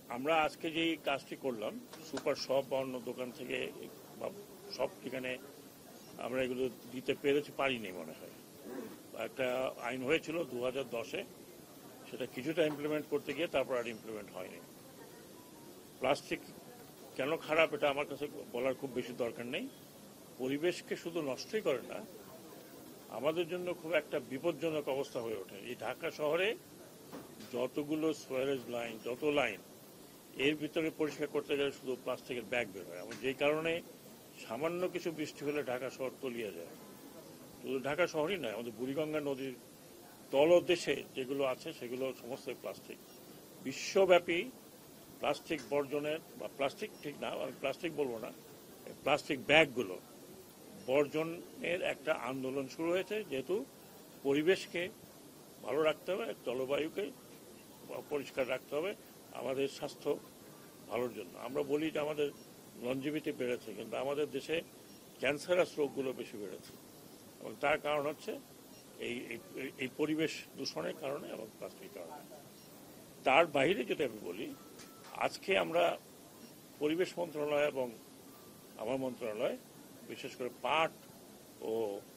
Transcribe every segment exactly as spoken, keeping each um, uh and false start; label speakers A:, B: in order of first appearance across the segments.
A: আমরা আজকে যেই কাজটি করলাম সুপার শপ বা অন্য দোকান থেকে বা সব ঠিকানে আমরা এগুলো দিতে পেরেছি পারিনি মনে হয়। একটা আইন হয়েছিল দু হাজার দশে, সেটা কিছুটা ইমপ্লিমেন্ট করতে গিয়ে তারপর আর ইমপ্লিমেন্ট হয়নি। প্লাস্টিক কেন খারাপ এটা আমার কাছে বলার খুব বেশি দরকার নেই। পরিবেশকে শুধু নষ্টই করে না, আমাদের জন্য খুব একটা বিপজ্জনক অবস্থা হয়ে ওঠে। এই ঢাকা শহরে যতগুলো সোয়ারেজ লাইন, যত লাইন, এর ভিতরে পরিষ্কার করতে গেলে শুধু প্লাস্টিকের ব্যাগ বের হয়, এবং যেই কারণে সামান্য কিছু বৃষ্টি হলে ঢাকা শহর তলিয়ে যায়। শুধু ঢাকা শহরই নয়, আমাদের বুড়িগঙ্গা নদীর তলদেশে যেগুলো আছে সেগুলো সমস্ত প্লাস্টিক। বিশ্বব্যাপী প্লাস্টিক বর্জনের, বা প্লাস্টিক ঠিক না, আমি প্লাস্টিক বলবো না, প্লাস্টিক ব্যাগগুলো বর্জনের একটা আন্দোলন শুরু হয়েছে, যেহেতু পরিবেশকে ভালো রাখতে হবে, জলবায়ুকে পরিষ্কার রাখতে হবে, আমাদের স্বাস্থ্য ভালোর জন্য। আমরা বলি যে আমাদের লনজিভিটি বেড়েছে, কিন্তু আমাদের দেশে ক্যান্সারাস রোগগুলো বেশি বেড়েছে, এবং তার কারণ হচ্ছে এই এই পরিবেশ দূষণের কারণে এবং প্লাস্টিকের কারণে। তার বাইরে যদি আমি বলি, আজকে আমরা পরিবেশ মন্ত্রণালয় এবং আমার মন্ত্রণালয়, বিশেষ করে পাট ও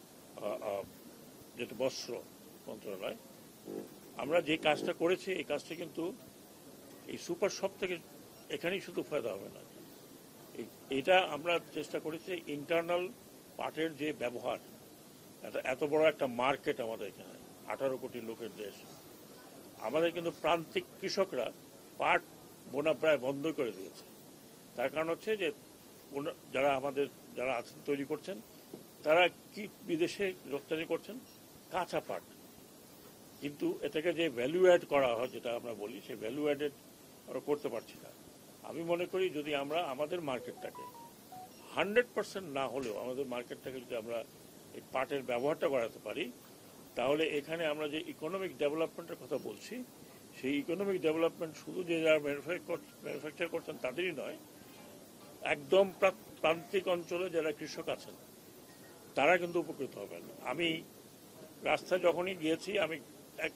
A: যেটা বস্ত্র মন্ত্রণালয়, আমরা যে কাজটা করেছি এই কাজটা কিন্তু এই সুপার শপ থেকে এখানেই শুধু ফায়দা হবে না। এটা আমরা চেষ্টা করেছি ইন্টারনাল পাটের যে ব্যবহার, এত বড় একটা মার্কেট আমাদের এখানে, আঠারো কোটি লোকের দেশ, আমাদের কিন্তু প্রান্তিক কৃষকরা পাট বোনা প্রায় বন্ধ করে দিয়েছে। তার কারণ হচ্ছে যে যারা আমাদের যারা আছেন তৈরি করছেন, তারা কি বিদেশে রপ্তানি করছেন কাঁচা পাট, কিন্তু এটাকে যে ভ্যালু অ্যাড করা হয়, যেটা আমরা বলি, সেই ভ্যালু অ্যাডেড আমরা করতে পারছি না। আমি মনে করি যদি আমরা আমাদের মার্কেটটাকে হান্ড্রেড পার্সেন্ট না হলেও আমাদের মার্কেটটাকে যদি আমরা এই পাটের ব্যবহারটা বাড়াতে পারি, তাহলে এখানে আমরা যে ইকোনমিক ডেভেলপমেন্টের কথা বলছি, সেই ইকোনমিক ডেভেলপমেন্ট শুধু যে যারা ম্যানুফ্যাকচার করছেন তাদেরই নয়, একদম প্রান্তিক অঞ্চলে যারা কৃষক আছেন তারা কিন্তু উপকৃত হবেন। আমি রাস্তায় যখনই গিয়েছি, আমি এক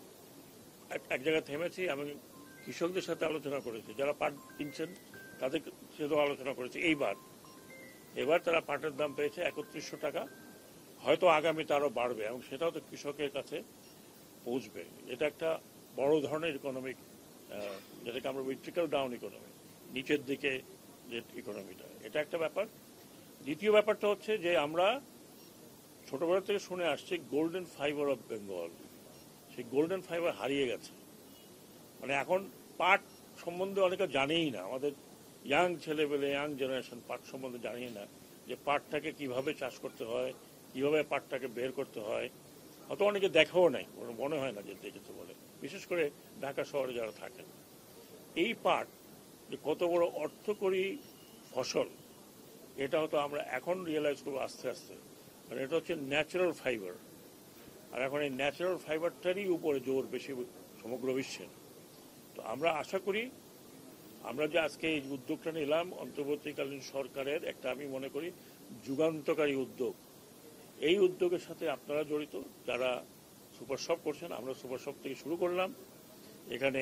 A: এক জায়গায় থেমেছি, আমি কৃষকদের সাথে আলোচনা করেছি, যারা পাট কিনছেন তাদের সাথেও আলোচনা করেছি। এইবার এবার তারা পাটের দাম পেয়েছে একত্রিশশো টাকা, হয়তো আগামীতে আরও বাড়বে, এবং সেটাও তো কৃষকের কাছে পৌঁছবে। এটা একটা বড় ধরনের ইকোনমিক, যেটাকে আমরা বলি ট্রিকল ডাউন ইকোনমি, নিচের দিকে যে ইকোনমিটা, এটা একটা ব্যাপার। দ্বিতীয় ব্যাপারটা হচ্ছে যে আমরা ছোটবেলা থেকে শুনে আসছি গোল্ডেন ফাইবার অফ বেঙ্গল, সেই গোল্ডেন ফাইবার হারিয়ে গেছে। মানে এখন পাট সম্বন্ধে অনেকে জানেই না, আমাদের ইয়াং ছেলেবেলে, ইয়াং জেনারেশন পাট সম্বন্ধে জানেই না যে পাটটাকে কিভাবে চাষ করতে হয়, কিভাবে পাটটাকে বের করতে হয়, হয়তো অনেকে দেখাও নাই, মনে হয় না যে দেখেছে বলে, বিশেষ করে ঢাকা শহরে যারা থাকেন। এই পাট যে কত বড় অর্থকরী ফসল, এটা হয়তো আমরা এখন রিয়েলাইজ করবো আস্তে আস্তে। মানে এটা হচ্ছে ন্যাচারাল ফাইবার, আর এখন এই ন্যাচারাল ফাইবারটারই উপরে জোর বেশি সমগ্র বিশ্বের। তো আমরা আশা করি আমরা যে আজকে এই উদ্যোগটা নিলাম অন্তর্বর্তীকালীন সরকারের একটা, আমি মনে করি যুগান্তকারী উদ্যোগ। এই উদ্যোগের সাথে আপনারা জড়িত, যারা সুপার শপ করছেন, আমরা সুপার শপ থেকে শুরু করলাম। এখানে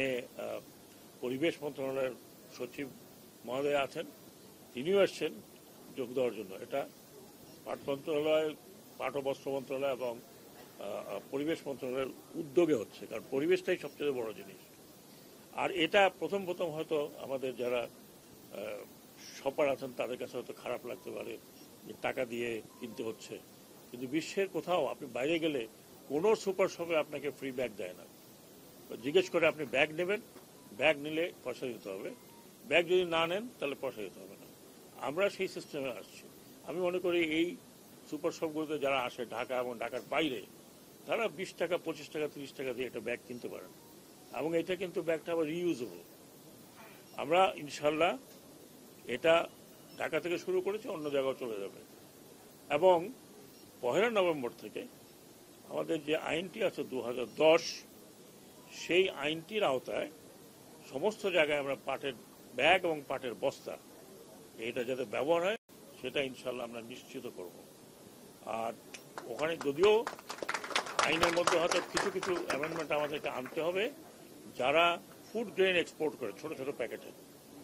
A: পরিবেশ মন্ত্রণালয়ের সচিব মহোদয় আছেন, তিনিও এসছেন যোগ দেওয়ার জন্য। এটা পাট মন্ত্রণালয়, পাট ও বস্ত্র মন্ত্রণালয় এবং পরিবেশ মন্ত্রণালয়ের উদ্যোগে হচ্ছে, কারণ পরিবেশটাই সবচেয়ে বড় জিনিস। আর এটা প্রথম প্রথম হয়তো আমাদের যারা শপার আছেন তাদের কাছে হয়তো খারাপ লাগতে পারে যে টাকা দিয়ে কিনতে হচ্ছে, কিন্তু বিশ্বের কোথাও আপনি বাইরে গেলে কোনো সুপার শপে আপনাকে ফ্রি ব্যাগ দেয় না। জিজ্ঞেস করে আপনি ব্যাগ নেবেন, ব্যাগ নিলে পয়সা দিতে হবে, ব্যাগ যদি না নেন তাহলে পয়সা দিতে হবে না। আমরা সেই সিস্টেমে আসছি। আমি মনে করি এই সুপার শপগুলোতে যারা আসে ঢাকা এবং ঢাকার বাইরে, তারা বিশ টাকা, পঁচিশ টাকা, তিরিশ টাকা দিয়ে একটা ব্যাগ কিনতে পারেন, এবং এটা কিন্তু ব্যাগটা আবার রিইউজেবল। আমরা ইনশাল্লাহ এটা ঢাকা থেকে শুরু করেছি, অন্য জায়গায় চলে যাবে। এবং পহেলা নভেম্বর থেকে আমাদের যে আইনটি আছে দু হাজার দশ, সেই আইনটির আওতায় সমস্ত জায়গায় আমরা পাটের ব্যাগ এবং পাটের বস্তা এটা যাতে ব্যবহার হয় সেটা ইনশাল্লাহ আমরা নিশ্চিত করব। আর ওখানে যদিও আইনের মধ্যে হয়তো কিছু কিছু অ্যামেন্ডমেন্ট আমাদেরকে আনতে হবে, যারা ফুড গ্রেন এক্সপোর্ট করে ছোট ছোট প্যাকেটে,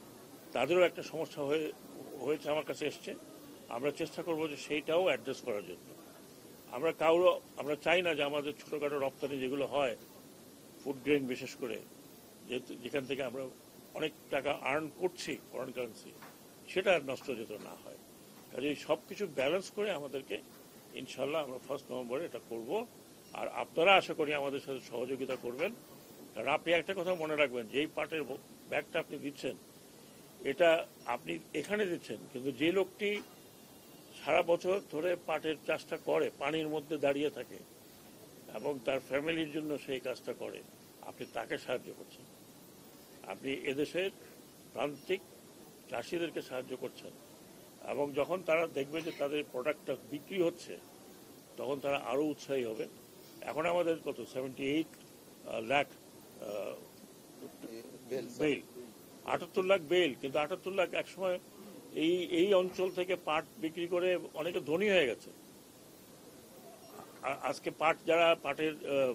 A: তাদেরও একটা সমস্যা হয়ে হয়েছে আমার কাছে এসছে। আমরা চেষ্টা করব যে সেইটাও অ্যাড্রেস করার জন্য। আমরা কারো আমরা চাই না যে আমাদের ছোটোখাটো রপ্তানি যেগুলো হয় ফুড গ্রেন বিশেষ করে, যেহেতু যেখান থেকে আমরা অনেক টাকা আর্ন করছি ফরেন কারেন্সি, সেটা আর নষ্ট যেতে না হয়। কাজেই সব কিছু ব্যালেন্স করে আমাদেরকে ইনশাল্লাহ আমরা ফার্স্ট নভেম্বরে এটা করব। আর আপনারা আশা করি আমাদের সাথে সহযোগিতা করবেন। কারণ আপনি একটা কথা মনে রাখবেন, যেই পাটের ব্যাগটা আপনি দিচ্ছেন এটা আপনি এখানে দিচ্ছেন, কিন্তু যে লোকটি সারা বছর ধরে পাটের চাষটা করে, পানির মধ্যে দাঁড়িয়ে থাকে এবং তার ফ্যামিলির জন্য সেই কাজটা করে, আপনি তাকে সাহায্য করছেন। আপনি এদেশের প্রান্তিক চাষিদেরকে সাহায্য করছেন এবং যখন তারা দেখবে যে তাদের প্রোডাক্টটা বিক্রি হচ্ছে তখন তারা আরও উৎসাহী হবে। এখন আমাদের কত সেভেন্টি এইট লাখ বেল, আটাত্তর লাখ বেল, কিন্তু আটাত্তর লাখ একসময় এই এই অঞ্চল থেকে পাট বিক্রি করে অনেকে ধনী হয়ে গেছে। আজকে পাট যারা পাটের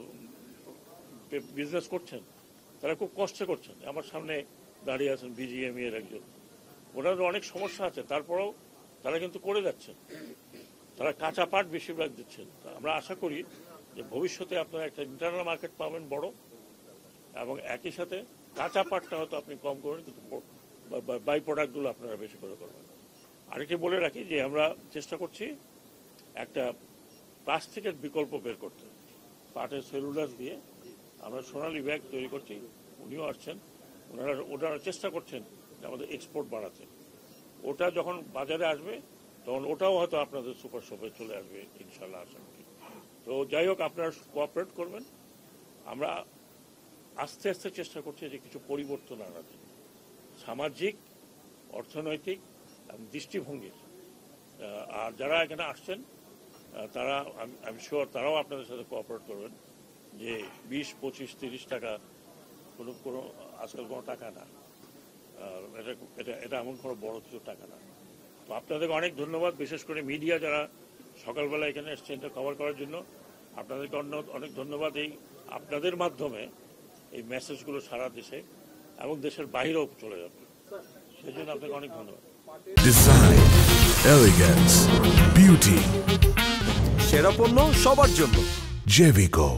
A: বিজনেস করছেন তারা খুব কষ্ট করছেন। আমার সামনে দাঁড়িয়ে আছেন বিজিএমই এর একজন, ওনাদের অনেক সমস্যা আছে, তারপরেও তারা কিন্তু করে যাচ্ছেন। তারা কাঁচা পাট বেশিরভাগ দিচ্ছেন। আমরা আশা করি যে ভবিষ্যতে আপনারা একটা ইন্টারনাল মার্কেট পাবেন বড়, এবং একই সাথে কাঁচা পাটটা হয়তো আপনি কম করবেন, কিন্তু বাই প্রোডাক্টগুলো আপনারা বেশি করে করবেন। আরেকটি বলে রাখি যে আমরা চেষ্টা করছি একটা প্লাস্টিকের বিকল্প বের করতে। পাটের সেলুলাস দিয়ে আমরা সোনালী ব্যাগ তৈরি করছি, উনিও আসছেন, ওনারা ওনারা চেষ্টা করছেন যে আমাদের এক্সপোর্ট বাড়াতে। ওটা যখন বাজারে আসবে তখন ওটাও হয়তো আপনাদের সুপার শপে চলে আসবে ইনশাল্লাহ, আশা করি। তো যাই হোক, আপনারা কোঅপারেট করবেন। আমরা আস্তে আস্তে চেষ্টা করছি যে কিছু পরিবর্তন আনার জন্য, সামাজিক, অর্থনৈতিক এবং দৃষ্টিভঙ্গির। আর যারা এখানে আসছেন তারা আমি শিওর তারাও আপনাদের সাথে কোঅপারেট করবেন যে বিশ পঁচিশ তিরিশ টাকা কোনো কোনো আজকাল কোনো টাকা না, এটা এটা এটা এমন কোনো বড় কিছু টাকা না। তো আপনাদেরকে অনেক ধন্যবাদ, বিশেষ করে মিডিয়া যারা সকালবেলা এখানে এসছেন এটা কভার করার জন্য। আপনাদেরকে অন্য অনেক ধন্যবাদ। এই আপনাদের মাধ্যমে এই মেসেজগুলো সারা দেশে এবং দেশের বাইরেও চলে যাবে, সেই জন্য আপনাকে অনেক ধন্যবাদ।
B: ডিজাইন, এলিগেন্স, বিউটি, সেরা পণ্য সবার জন্য জেভিকো।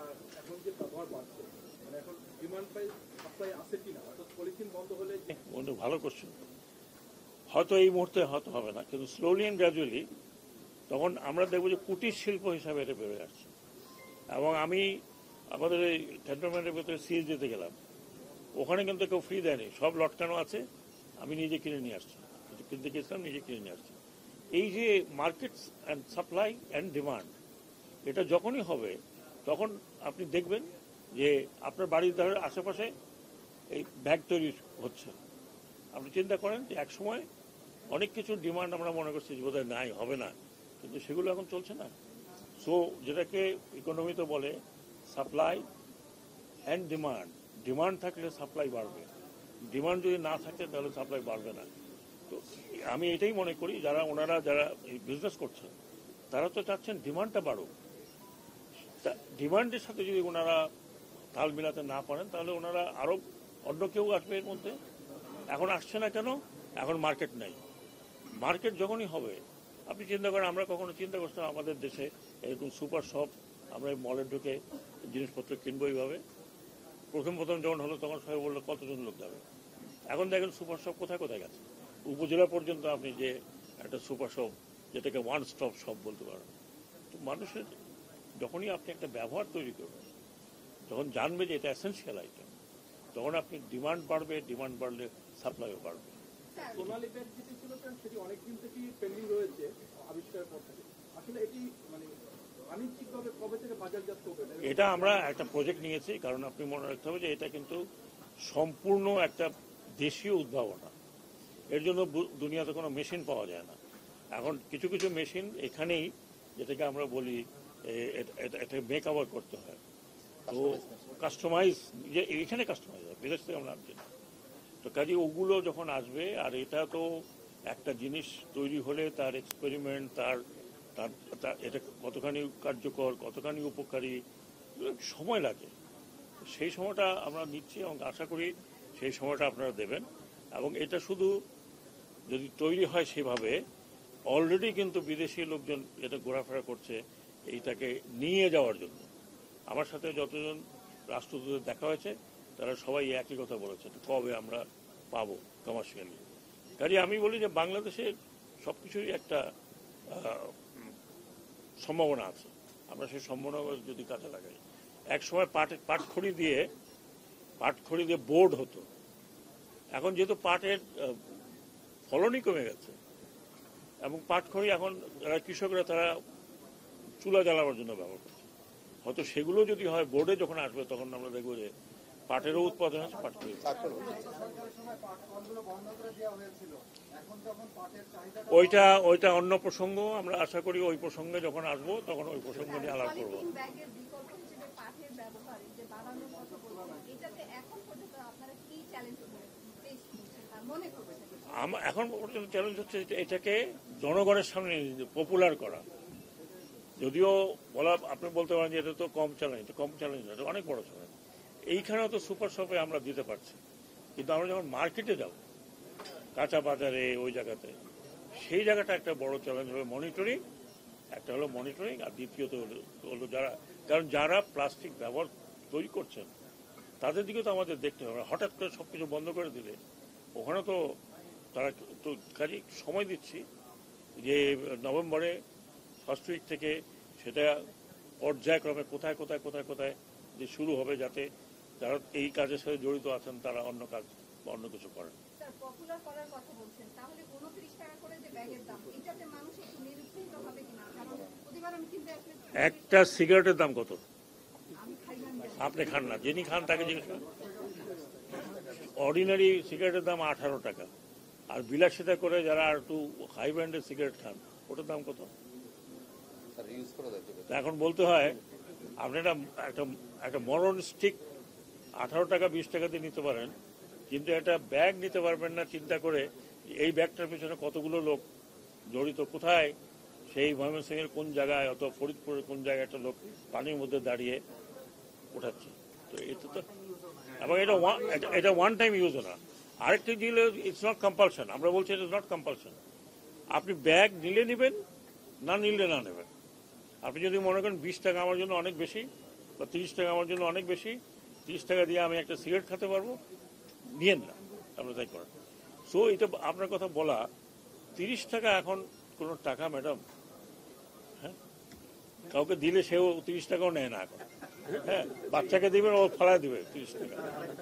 A: ভালো কোশ্চেন। হয়তো এই মুহূর্তে হয়তো হবে না, কিন্তু স্লোলি অ্যান্ড গ্র্যাজুয়ালি তখন আমরা দেখবো যে কুটির শিল্প হিসাবে এটা বেড়ে আসছে। এবং আমি আমাদের এই ক্যান্টনমেন্টের ভেতরে সিএস যেতে গেলাম, ওখানে কিন্তু কেউ ফ্রি দেয়নি, সব লটকানো আছে, আমি নিজে কিনে নিয়ে আসছি, কিনতে গেছিলাম নিজে কিনে নিয়ে আসছি। এই যে market and supply and demand, এটা যখনই হবে তখন আপনি দেখবেন যে আপনার বাড়ির ধারে আশেপাশে এই ব্যাগ তৈরি হচ্ছে। আপনি চিন্তা করেন যে এক সময় অনেক কিছু ডিমান্ড আমরা মনে করছি যে বোধহয় নাই, হবে না, কিন্তু সেগুলো এখন চলছে না। সো যেটাকে ইকোনমিতে বলে সাপ্লাই অ্যান্ড ডিমান্ড, ডিমান্ড থাকলে সাপ্লাই বাড়বে, ডিমান্ড যদি না থাকে তাহলে সাপ্লাই বাড়বে না। তো আমি এটাই মনে করি যারা ওনারা যারা এই বিজনেস করছেন তারা তো চাচ্ছেন ডিমান্ডটা বাড়ুক। ডিমান্ডের সাথে যদি ওনারা তাল মিলাতে না পারেন তাহলে ওনারা আরও অন্য কেউ আসবে এর মধ্যে। এখন আসছে না কেন? এখন মার্কেট নাই। মার্কেট যখনই হবে, আপনি চিন্তা করেন, আমরা কখনো চিন্তা করছিলাম আমাদের দেশে এরকম সুপার শপ, আমরা মলে ঢুকে জিনিসপত্র কিনবো এইভাবে। প্রথম প্রথম যখন হলো তখন সবাই বললো কতজন লোক যাবে। এখন দেখেন সুপার শপ কোথায় কোথায় গেছে, উপজেলা পর্যন্ত আপনি যে একটা সুপার শপ, যেটাকে ওয়ান স্টপ শপ বলতে পারেন। তো মানুষের যখনই আপনি একটা ব্যবহার তৈরি করবেন, যখন জানবে যে এটা এসেন্সিয়াল আইটেম, তখন আপনি ডিমান্ড বাড়বে, ডিমান্ড বাড়লে সাপ্লাইও বাড়বে। এটা আমরা একটা প্রজেক্ট নিয়েছি, কারণ আপনি মনে রাখতে হবে যে এটা কিন্তু সম্পূর্ণ একটা দেশীয় উদ্ভাবনা। এর জন্য দুনিয়াতে কোনো মেশিন পাওয়া যায় না। এখন কিছু কিছু মেশিন এখানেই, যেটাকে আমরা বলি এটা মেক ওভার করতে হয়, তো কাস্টমাইজ, যে এখানে কাস্টমাইজ হয়, বিদেশ থেকে আমরা আনছি না। তো কাজে ওগুলো যখন আসবে, আর এটা তো একটা জিনিস তৈরি হলে তার এক্সপেরিমেন্ট, তার তার এটা কতখানি কার্যকর, কতখানি উপকারী, সময় লাগে। সেই সময়টা আমরা নিচ্ছি এবং আশা করি সেই সময়টা আপনারা দেবেন। এবং এটা শুধু যদি তৈরি হয় সেভাবে, অলরেডি কিন্তু বিদেশি লোকজন এটা ঘোরাফেরা করছে এইটাকে নিয়ে যাওয়ার জন্য। আমার সাথে যতজন রাষ্ট্রদূতের দেখা হয়েছে তারা সবাই একই কথা বলেছে, কবে আমরা পাবো কমার্শিয়ালি। কাজে আমি বলি যে বাংলাদেশে সব কিছুরই একটা সম্ভাবনা আছে, আমরা সেই সম্ভাবনা যদি কাজে লাগাই। এক সময় পাট পাটখড়ি দিয়ে পাটখড়ি দিয়ে বোর্ড হতো, এখন যেহেতু পাটের ফলনই কমে গেছে এবং পাটখড়ি এখন যারা কৃষকরা তারা চুলা জ্বালানোর জন্য ব্যবহার করছে, হয়তো সেগুলো যদি হয় বোর্ডে যখন আসবে তখন আমরা দেখবো যে পাটেরও উৎপাদন আছে, পাটখড়ি। ওইটা ওইটা অন্য প্রসঙ্গ, আমরা আশা করি ওই প্রসঙ্গে যখন আসবো তখন ওই প্রসঙ্গ নিয়ে আলাপ করবো। এখন পর্যন্ত চ্যালেঞ্জ হচ্ছে এটাকে জনগণের সামনে পপুলার করা। যদিও বলা আপনি বলতে পারেন যে এটা তো কম চ্যালেঞ্জ, কম চ্যালেঞ্জ না, অনেক বড় চ্যালেঞ্জ। এইখানেও তো সুপার শপে আমরা দিতে পারছি, কিন্তু আমরা যখন মার্কেটে যাব, কাঁচা বাজারে ওই জায়গাতে, সেই জায়গাটা একটা বড় চ্যালেঞ্জ হবে। মনিটরিং একটা হলো মনিটরিং, আর দ্বিতীয়ত হলো যারা, কারণ যারা প্লাস্টিক ব্যবহার তৈরি করছেন তাদের দিকে তো আমাদের দেখতে হবে। হঠাৎ করে সবকিছু বন্ধ করে দিলে ওখানে তো তারা তো কাজে সময় দিচ্ছি যে নভেম্বরে ফার্স্ট উইক থেকে সেটা পর্যায়ক্রমে কোথায় কোথায় কোথায় কোথায় যে শুরু হবে, যাতে যারা এই কাজের সাথে জড়িত আছেন তারা অন্য কাজ বা অন্য কিছু করেন। একটা সিগারেটের দাম কত? আপনি খান না, যিনি খান তাকে জিজ্ঞেস করেন। অর্ডিনারি সিগারেটের দাম আঠারো টাকা, আর বিলাসিতা করে যারা একটু হাই ব্র্যান্ডের সিগারেট খান ওটার দাম কত? এখন বলতে হয় আপনি একটা একটা একটা মরণ স্টিক আঠারো টাকা বিশ টাকা দিয়ে নিতে পারেন, কিন্তু একটা ব্যাগ নিতে পারবেন না চিন্তা করে এই ব্যাগটার পিছনে কতগুলো লোক জড়িত, কোথায় সেই ময়মনসিংহের কোন জায়গায়, অত ফরিদপুরের কোন জায়গায় একটা লোক পানির মধ্যে দাঁড়িয়ে উঠাচ্ছে। তো এটা তো এবং এটা এটা ওয়ান টাইম ইউজ না। আরেকটা দিলে ইটস নট কম্পালশন, আমরা বলছি ইট ইজ নট কম্পালশন। আপনি ব্যাগ নিলে নেবেন, না নিলে না নেবেন। আপনি যদি মনে করেন বিশ টাকা আমার জন্য অনেক বেশি বা তিরিশ টাকা আমার জন্য অনেক বেশি, তিরিশ টাকা দিয়ে আমি একটা সিগারেট খেতে পারবো, নিয়েন না, আমরা তাই করেন। সো এটা আপনার কথা বলা, তিরিশ টাকা এখন কোনো টাকা ম্যাডাম, হ্যাঁ, কাউকে দিলে সেও তিরিশ টাকাও নেয় না এখন। হ্যাঁ, বাচ্চাকে দিবেন ও ফেলা দিবে তিরিশ টাকা।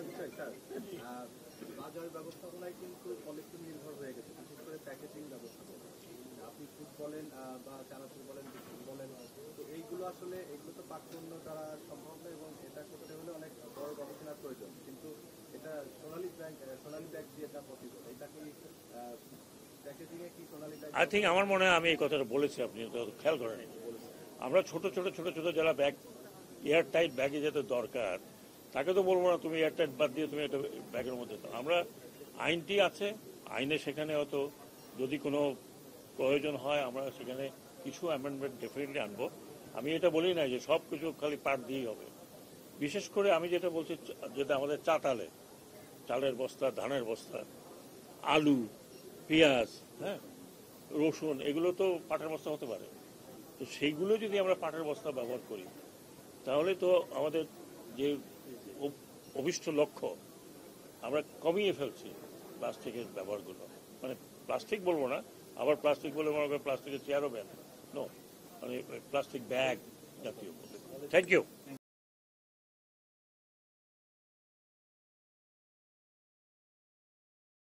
C: ব্যবস্থাপনায় কিন্তু পলিথিন নির্ভর হয়ে গেছে, বিশেষ করে প্যাকেজিং ব্যবস্থাপনা। আপনি ফুড বলেন বা চানাচুর বলেন, বিস্কুট বলেন, তো এইগুলো আসলে এগুলো তো পাকপণ্য করা সম্ভব না এবং এটা করতে হলে অনেক বড় গবেষণার প্রয়োজন। কিন্তু এটা সোনালী ব্যাংক সোনালী ব্যাগ দিয়ে এটা পসিবল। এটা কি প্যাকেজিং এ কি সোনালী ব্যাগ?
A: আই থিঙ্ক আমার মনে হয় আমি এই কথাটা বলেছি, আপনি খেয়াল করেন। আমরা ছোট ছোট ছোট ছোট যারা ব্যাগ এয়ার টাইট ব্যাগে যেতে দরকার তাকে তো বলবো না তুমি এয়ার টাইট বাদ দিয়ে তুমি একটা ব্যাগের মধ্যে দাও। আমরা আইনটি আছে, আইনে সেখানে হয়তো যদি কোনো প্রয়োজন হয় আমরা সেখানে কিছু অ্যামেন্ডমেন্ট ডেফিনেটলি আনবো। আমি এটা বলি না যে সব কিছু খালি পাট দিয়েই হবে। বিশেষ করে আমি যেটা বলছি, যেটা আমাদের চাতালে, চালের বস্তা, ধানের বস্তা, আলু, পেঁয়াজ, হ্যাঁ, রসুন, এগুলো তো পাটের বস্তা হতে পারে। তো সেইগুলো যদি আমরা পাটের বস্তা ব্যবহার করি তাহলে তো আমাদের যে অভিষ্ট লক্ষ্য আমরা কমিয়ে ফেলছি প্লাস্টিকের ব্যবহারগুলো। মানে প্লাস্টিক বলবো না, আবার প্লাস্টিক বলে মনে করেন প্লাস্টিকের চেয়ারও ব্যান, নো, মানে প্লাস্টিক ব্যাগ জাতীয়। Thank you.